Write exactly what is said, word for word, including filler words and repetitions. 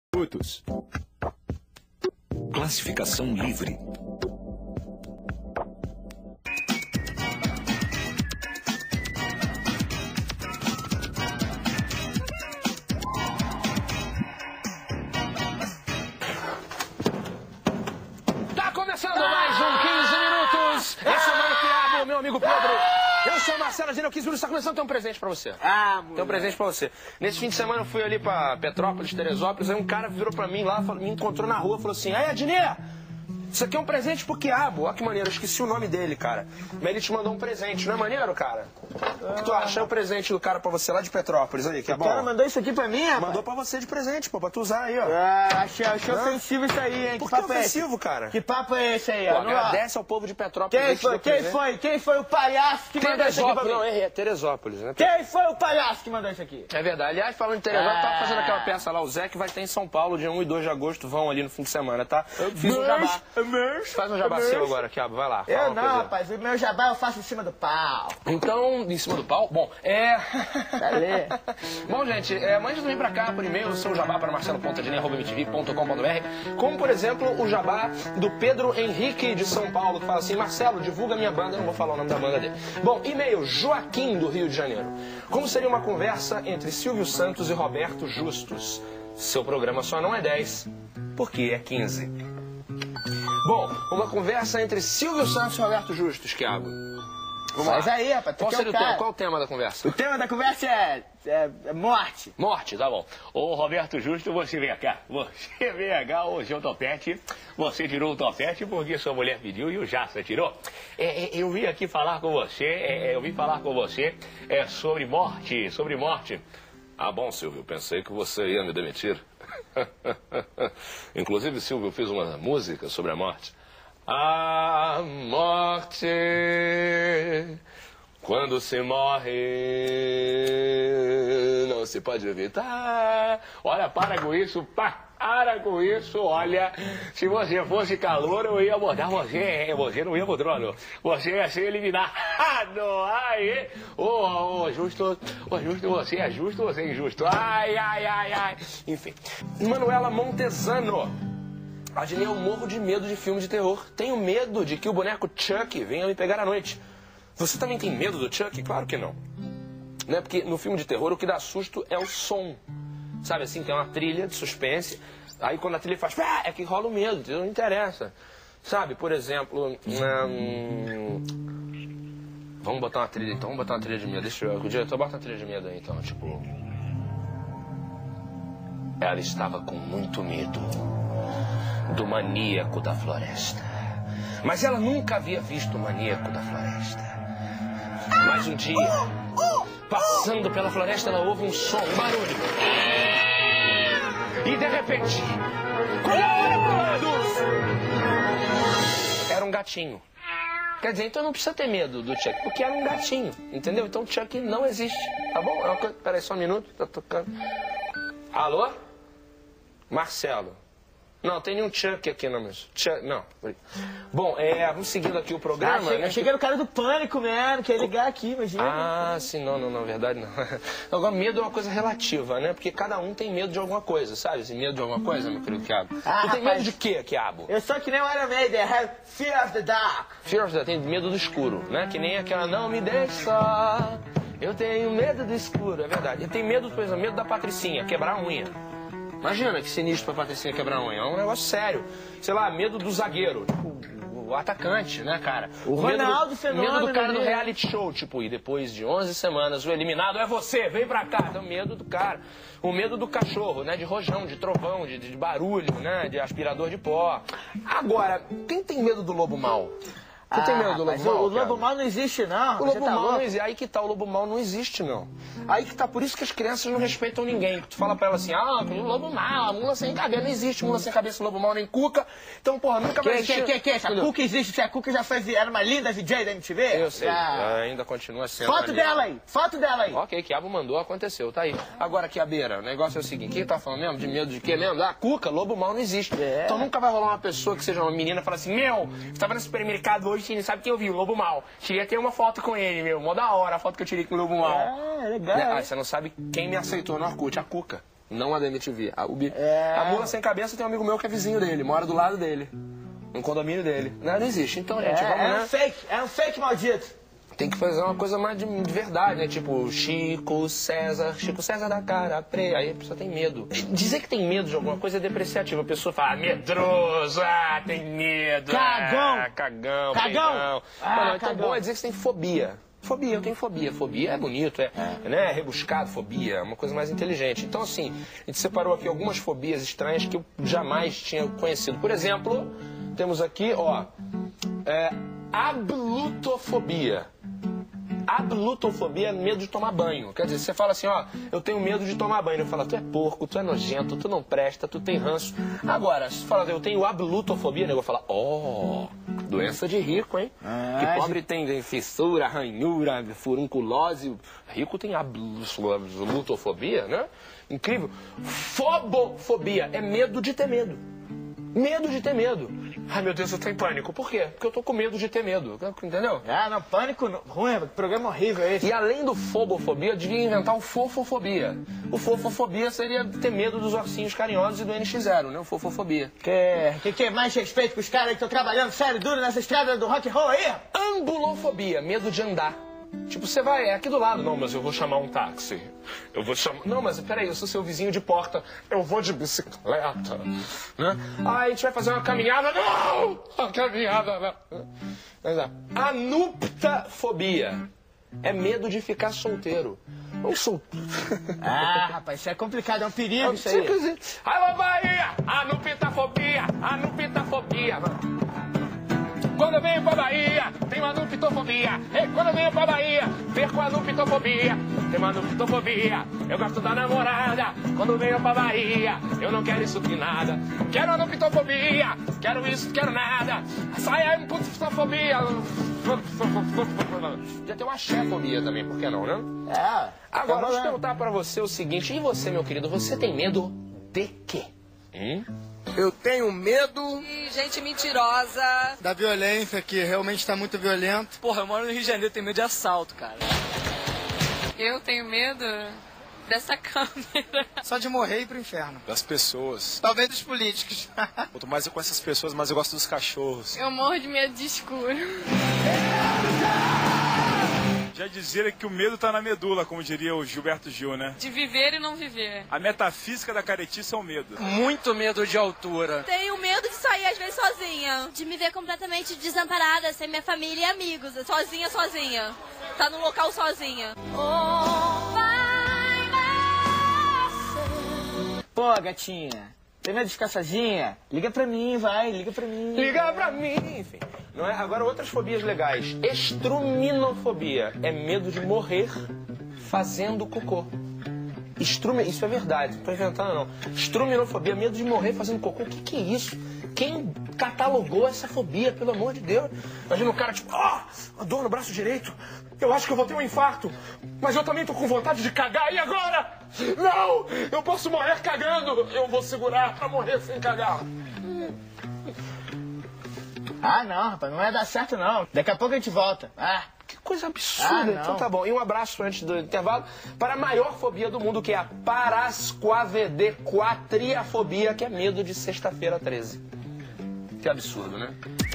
Minutos. Classificação livre. Tá começando mais um quinze minutos. Esse é o Mano Quiabo, meu amigo Pedro. Eu sou o Marcelo Agênio, quinze minutos, tá começando, tem um presente pra você. Ah, Tem um presente pra você. Nesse fim de semana eu fui ali pra Petrópolis, Teresópolis, aí um cara virou pra mim lá, falou, me encontrou na rua, falou assim, aí Adnet, isso aqui é um presente pro Quiabo. Olha que maneiro, eu esqueci o nome dele, cara. Mas ele te mandou um presente, não é maneiro, cara? O que tu acha? É o presente do cara pra você lá de Petrópolis, aí, que é o bom. cara mandou isso aqui pra mim, rapaz? Mandou pra você de presente, pô, pra tu usar aí, ó. Ah, achei, achei Hã? ofensivo isso aí, hein? Por que que papo é esse? ofensivo, cara? Que papo é esse aí, Pô, ó? Não, ó. agradece ao povo de Petrópolis. Quem aí que te foi? deu Quem presente. foi? Quem foi o palhaço que mandou isso aqui pra Teresópolis, mim? não, errei, é Teresópolis, né? Quem foi o palhaço que mandou isso aqui? É verdade. Aliás, falando em Teresópolis, Ah. tava fazendo aquela peça lá, o Zé, que vai ter em São Paulo, dia um e dois de agosto, vão ali no fim de semana, tá? Fiz um jabá. Faz um jabá seu agora, Quiabo, vai lá. fala Eu uma não, coisa. rapaz. O meu jabá eu faço em cima do pau. Então, em cima do pau? Bom, é... Valeu. Bom, gente, é, mande também pra cá por e-mail o seu jabá para marcelo ponto adnet arroba m t v ponto com ponto b r, como, por exemplo, o jabá do Pedro Henrique de São Paulo, que fala assim, Marcelo, divulga minha banda, eu não vou falar o nome da banda dele. Bom, e-mail, Joaquim do Rio de Janeiro. Como seria uma conversa entre Silvio Santos e Roberto Justus? Seu programa só não é dez, porque é quinze. Bom, uma conversa entre Silvio Santos e Roberto Justus, Quiabo. Vamos lá. Mas aí, rapaz, tu Qual que é seria o o tema? cara. Qual o tema da conversa? O tema da conversa é, é, é morte. Morte, tá bom. Ô, Roberto Justo, você vem cá. Você vem cá, o seu topete. Você tirou o topete porque sua mulher pediu e o Jaça tirou. É, é, eu vim aqui falar com você, é, eu vim falar com você é, sobre morte, sobre morte. Ah, bom, Silvio, pensei que você ia me demitir. Inclusive, Silvio, fiz uma música sobre a morte. A morte, quando se morre, não se pode evitar. Olha, para com isso, para com isso. Olha, se você fosse calor, eu ia abordar você. Você não ia pro trono. Você ia ser eliminado. Aí, ô, ô, justo, ô, justo, você é justo, você é injusto. Ai, ai, ai, ai. Enfim. Manuela Montesano. Adnet, eu morro de medo de filme de terror. Tenho medo de que o boneco Chuck venha me pegar à noite. Você também tem medo do Chuck? Claro que não. Né? Porque no filme de terror o que dá susto é o som. Sabe assim, tem uma trilha de suspense. Aí quando a trilha faz... é que rola o medo, não interessa. Sabe, por exemplo... Hum... Vamos botar uma trilha então, vamos botar uma trilha de medo. Deixa eu... O diretor bota uma trilha de medo aí então, tipo... Ela estava com muito medo do maníaco da floresta. Mas ela nunca havia visto o maníaco da floresta. Mas um dia, passando pela floresta, ela ouve um som, um barulho. E de repente, quando ela olha pro lado, era um gatinho. Quer dizer, então não precisa ter medo do Chuck, porque era um gatinho, entendeu? Então o Chuck não existe, tá bom? É uma coisa... Peraí só um minuto, tá tocando. Alô? Marcelo. Não, tem nenhum Chuck aqui, não, mas... Chuck, não. Bom, é, vamos seguindo aqui o programa, Ah, achei, né? achei que era o cara do pânico, mano. Que ia ligar aqui, imagina. Ah, sim, não, não, não, verdade não. Agora, medo é uma coisa relativa, né? Porque cada um tem medo de alguma coisa, sabe? Esse medo de alguma coisa, meu querido Quiabo. Ah, tu tem rapaz. medo de quê, Quiabo? Eu sou que nem o Iron Maiden. I have fear of the dark. Fear of the... Tem medo do escuro, né? Que nem aquela não me deixe só. Eu tenho medo do escuro, é verdade. Eu tenho medo, por exemplo, medo da Patricinha, quebrar a unha. Imagina que sinistro pra Patricinha quebrar a unha. É um negócio sério. Sei lá, medo do zagueiro. Tipo, o atacante, né, cara? O medo Ronaldo do, Fenômeno, medo do cara do né? reality show, tipo, e depois de onze semanas o eliminado é você, vem pra cá. Então, medo do cara. O medo do cachorro, né? De rojão, de trovão, de, de barulho, né? De aspirador de pó. Agora, quem tem medo do lobo mau? Tu tem medo do lobo rapaz, mau? O, o lobo Thiago? mau não existe, não. O Você lobo tá mau louco? não existe. Aí que tá, o lobo mau não existe, não. Aí que tá, por isso que as crianças não respeitam ninguém. Tu fala pra ela assim, ah, o lobo mau, a mula sem cabeça. Não existe mula sem cabeça, lobo mau, nem cuca. Então, porra, nunca vai Que, existir. que, que, que, essa Cuca existe, se a Cuca já foi, era uma linda V J da M T V? Eu sei, Ah. ainda continua sendo. Foto ali. dela aí, foto dela aí. Ok, Quiabo mandou, aconteceu, tá aí. Agora, Quiabeira, o negócio é o seguinte, quem tá falando mesmo? De medo de quê mesmo? Ah, cuca, lobo mau não existe. É. Então nunca vai rolar uma pessoa que seja uma menina e fala assim, meu, você tava no supermercado hoje e não sabe quem eu vi, o lobo mau. Queria ter uma foto com ele, meu, mó da hora a foto que eu tirei com o lobo mau. É, legal. Né? Ah, hein? você não sabe quem me aceitou no Orkut, a Cuca. Não a da M T V. A Ubi. É. A Mula Sem Cabeça tem um amigo meu que é vizinho dele, mora do lado dele. No condomínio dele. Não, não existe. Então, gente, É, vamos, é um né? fake, é um fake maldito. Tem que fazer uma coisa mais de, de verdade, né? Tipo, Chico César, Chico César da cara preta. Aí a pessoa tem medo. Dizer que tem medo de alguma coisa é depreciativo. A pessoa fala, ah, medroso, ah, tem medo. Cagão. Ah, cagão, Cagão. peidão. Ah, Não, não, então cagão. bom é dizer que você tem fobia. Fobia, eu tenho fobia. Fobia é bonito, é, é. Né, rebuscado, fobia, é uma coisa mais inteligente. Então, assim, a gente separou aqui algumas fobias estranhas que eu jamais tinha conhecido. Por exemplo, temos aqui, ó, é, ablutofobia. Ablutofobia é medo de tomar banho. Quer dizer, você fala assim, ó, eu tenho medo de tomar banho. Eu falo, tu é porco, tu é nojento, tu não presta, tu tem ranço. Agora, se fala, eu tenho ablutofobia, né? Eu vou falar, ó, oh, doença de rico, hein? Ah, que pobre tem, tem fissura, ranhura, furunculose. Rico tem ablutofobia, né? Incrível. Fobofobia é medo de ter medo. Medo de ter medo. Ai, meu Deus, eu tô em pânico. Por quê? Porque eu tô com medo de ter medo. Entendeu? Ah, não, pânico não. Ruim, programa horrível esse. E além do fobofobia, eu devia inventar o fofofobia. O fofofobia seria ter medo dos ursinhos carinhosos e do N X zero, né? O fofofobia. Que, que, que mais respeito com os caras que estão trabalhando sério duro nessa estrada do rock and roll aí? Ambulofobia, medo de andar. Tipo, você vai, é aqui do lado. Não, mas eu vou chamar um táxi. Eu vou chamar... Não, mas peraí, eu sou seu vizinho de porta. Eu vou de bicicleta. Né? Ah, a gente vai fazer uma caminhada. Não! Uma caminhada não. Anuptafobia. É medo de ficar solteiro. Não sou... Ah, rapaz, isso é complicado, é um perigo isso aí. Alô, Bahia! Anuptafobia! Anuptafobia! Quando eu venho pra Bahia, tem uma anuptofobia. E quando eu venho pra Bahia, perco a anuptofobia. Tem uma anuptofobia, eu gosto da namorada. Quando eu venho pra Bahia, eu não quero isso que nada. Quero anuptofobia, quero isso, quero nada. Sai a anuptofobia. Já tem uma axéfobia também, por que não, né? É. Agora, tá deixa eu perguntar pra você o seguinte. E você, meu querido, você tem medo de quê? Hum? Eu tenho medo E gente mentirosa. da violência, que realmente está muito violento. Porra, eu moro no Rio de Janeiro, tenho medo de assalto, cara. Eu tenho medo dessa câmera. Só de morrer e ir pro inferno. Das pessoas. Talvez dos políticos. Quanto mais eu conheço as pessoas, mais eu gosto dos cachorros. Eu morro de medo de escuro. Já dizer que o medo tá na medula, como diria o Gilberto Gil, né? De viver e não viver. A metafísica da caretice é o medo. Muito medo de altura. Tenho medo de sair às vezes sozinha. De me ver completamente desamparada, sem minha família e amigos. Sozinha, sozinha. Tá num local sozinha. Pô, gatinha, tem medo de ficar sozinha? Liga pra mim, vai, liga pra mim. Liga pra mim, enfim. Não é? Agora, outras fobias legais. Estruminofobia é medo de morrer fazendo cocô. Estrume... Isso é verdade, não tô inventando não. Estruminofobia, medo de morrer fazendo cocô. O que que é isso? Quem catalogou essa fobia, pelo amor de Deus? Imagina o cara tipo, ó, oh, a dor no braço direito. Eu acho que eu vou ter um infarto. Mas eu também tô com vontade de cagar. E agora? Não! Eu posso morrer cagando. Eu vou segurar pra morrer sem cagar. Ah, não, rapaz, não vai dar certo não. Daqui a pouco a gente volta. Ah. Que coisa absurda. Ah, então tá bom. E um abraço antes do intervalo para a maior fobia do mundo, que é a parasquavedequatriafobia, que é medo de sexta-feira treze. Que absurdo, né?